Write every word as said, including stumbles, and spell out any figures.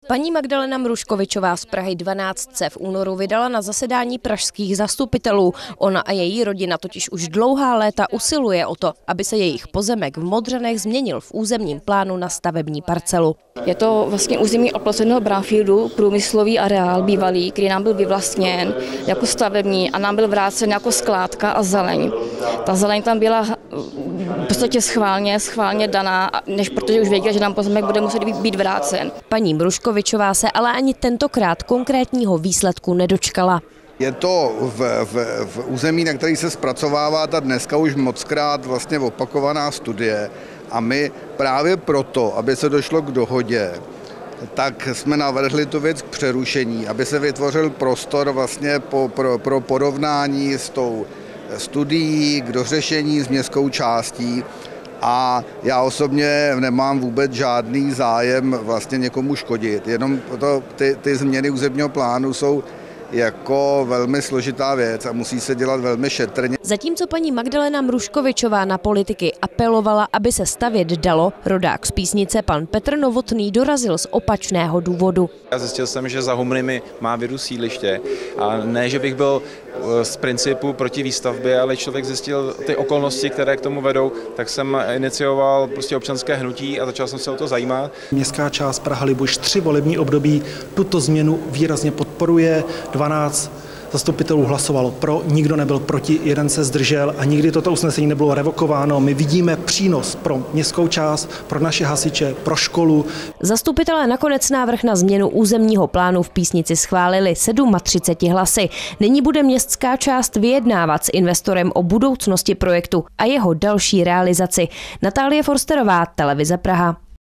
Paní Magdalena Mruškovičová z Prahy dvanáct se v únoru vydala na zasedání pražských zastupitelů. Ona a její rodina totiž už dlouhá léta usiluje o to, aby se jejich pozemek v Modřanech změnil v územním plánu na stavební parcelu. Je to vlastně území oploceného brownfieldu, průmyslový areál bývalý, který nám byl vyvlastněn jako stavební a nám byl vrácen jako skládka a zeleň. Ta zeleň tam byla v podstatě schválně, schválně daná, než protože už věděla, že nám pozemek bude muset být vrácen. Paní Mruškovičová se ale ani tentokrát konkrétního výsledku nedočkala. Je to v, v, v území, na který se zpracovává ta dneska už mockrát vlastně opakovaná studie a my právě proto, aby se došlo k dohodě, tak jsme navrhli tu věc k přerušení, aby se vytvořil prostor vlastně po, pro, pro porovnání s tou studií, k dořešení s městskou částí. A já osobně nemám vůbec žádný zájem vlastně někomu škodit, jenom to, ty, ty změny územního plánu jsou jako velmi složitá věc a musí se dělat velmi šetrně. Zatímco paní Magdalena Mruškovičová na politiky apelovala, aby se stavět dalo, rodák z Písnice pan Petr Novotný dorazil z opačného důvodu. Já zjistil jsem, že za Humnymi má viru sídliště a ne, že bych byl z principu proti výstavbě, ale člověk zjistil ty okolnosti, které k tomu vedou, tak jsem inicioval prostě občanské hnutí a začal jsem se o to zajímat. Městská část Praha-Libuš tři volební období tuto změnu výrazně podporuje. dvanáct zastupitelů hlasovalo pro, nikdo nebyl proti, jeden se zdržel a nikdy toto usnesení nebylo revokováno. My vidíme přínos pro městskou část, pro naše hasiče, pro školu. Zastupitelé nakonec návrh na změnu územního plánu v Písnici schválili třiceti sedmi hlasy. Nyní bude městská část vyjednávat s investorem o budoucnosti projektu a jeho další realizaci. Natálie Forsterová, Televize Praha.